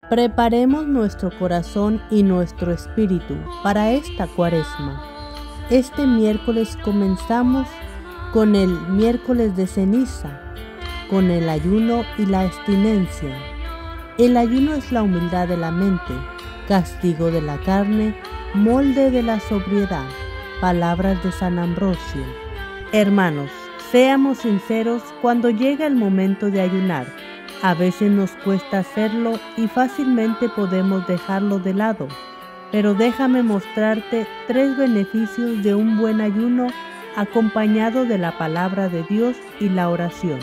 Preparemos nuestro corazón y nuestro espíritu para esta Cuaresma. Este miércoles comenzamos con el miércoles de ceniza, con el ayuno y la abstinencia. El ayuno es la humildad de la mente, castigo de la carne, molde de la sobriedad. Palabras de San Ambrosio. Hermanos, seamos sinceros cuando llega el momento de ayunar. A veces nos cuesta hacerlo y fácilmente podemos dejarlo de lado, pero déjame mostrarte 3 beneficios de un buen ayuno acompañado de la palabra de Dios y la oración.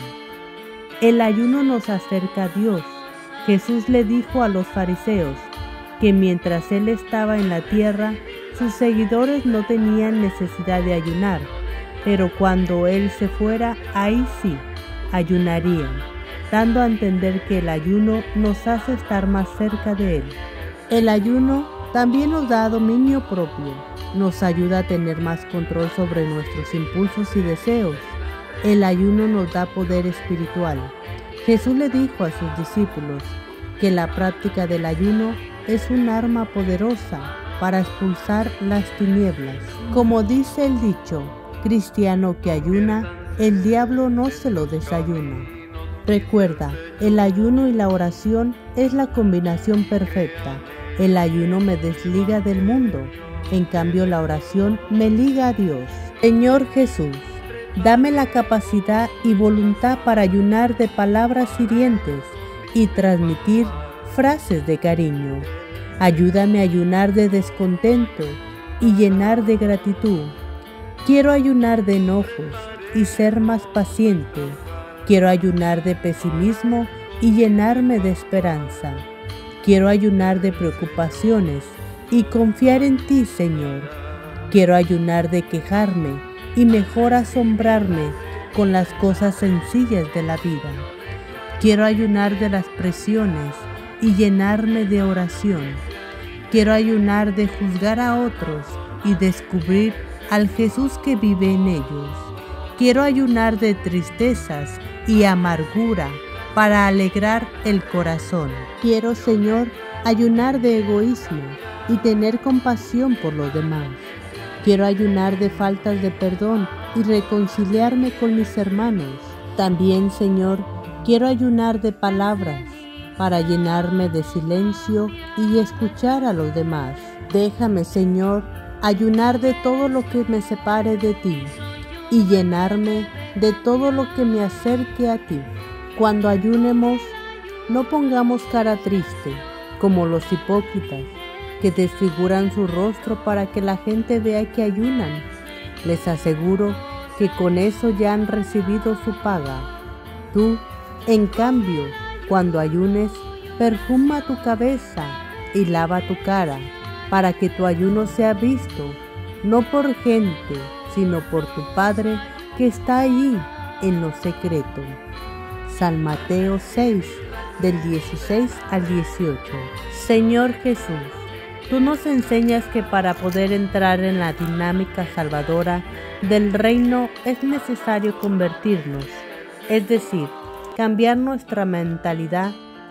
El ayuno nos acerca a Dios. Jesús le dijo a los fariseos que mientras Él estaba en la tierra, sus seguidores no tenían necesidad de ayunar, pero cuando Él se fuera, ahí sí, ayunarían, dando a entender que el ayuno nos hace estar más cerca de Él. El ayuno también nos da dominio propio, nos ayuda a tener más control sobre nuestros impulsos y deseos. El ayuno nos da poder espiritual. Jesús le dijo a sus discípulos que la práctica del ayuno es un arma poderosa para expulsar las tinieblas. Como dice el dicho, cristiano que ayuna, el diablo no se lo desayuna. Recuerda, el ayuno y la oración es la combinación perfecta. El ayuno me desliga del mundo, en cambio la oración me liga a Dios. Señor Jesús, dame la capacidad y voluntad para ayunar de palabras hirientes y transmitir frases de cariño. Ayúdame a ayunar de descontento y llenar de gratitud. Quiero ayunar de enojos y ser más paciente. Quiero ayunar de pesimismo y llenarme de esperanza. Quiero ayunar de preocupaciones y confiar en ti, Señor. Quiero ayunar de quejarme y mejor asombrarme con las cosas sencillas de la vida. Quiero ayunar de las presiones y llenarme de oración. Quiero ayunar de juzgar a otros y descubrir al Jesús que vive en ellos. Quiero ayunar de tristezas y amargura para alegrar el corazón. Quiero, Señor, ayunar de egoísmo y tener compasión por los demás. Quiero ayunar de faltas de perdón y reconciliarme con mis hermanos. También, Señor, quiero ayunar de palabras para llenarme de silencio y escuchar a los demás. Déjame, Señor, ayunar de todo lo que me separe de ti y llenarme de todo lo que me acerque a ti. Cuando ayunemos, no pongamos cara triste, como los hipócritas, que desfiguran su rostro para que la gente vea que ayunan. Les aseguro que con eso ya han recibido su paga. Tú, en cambio, cuando ayunes, perfuma tu cabeza y lava tu cara, para que tu ayuno sea visto, no por gente, sino por tu Padre que está allí en lo secreto. San Mateo 6, del 16 al 18. Señor Jesús, tú nos enseñas que para poder entrar en la dinámica salvadora del reino es necesario convertirnos, es decir, cambiar nuestra mentalidad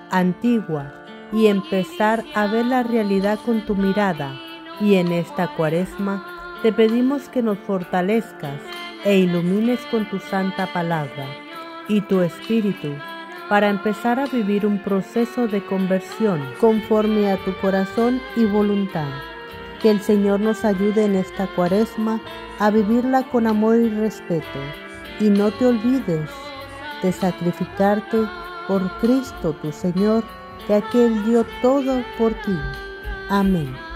antigua y empezar a ver la realidad con tu mirada. Y en esta Cuaresma te pedimos que nos fortalezcas e ilumines con tu santa palabra y tu espíritu para empezar a vivir un proceso de conversión conforme a tu corazón y voluntad. Que el Señor nos ayude en esta Cuaresma a vivirla con amor y respeto, y no te olvides de sacrificarte por Cristo tu Señor, que aquel dio todo por ti. Amén.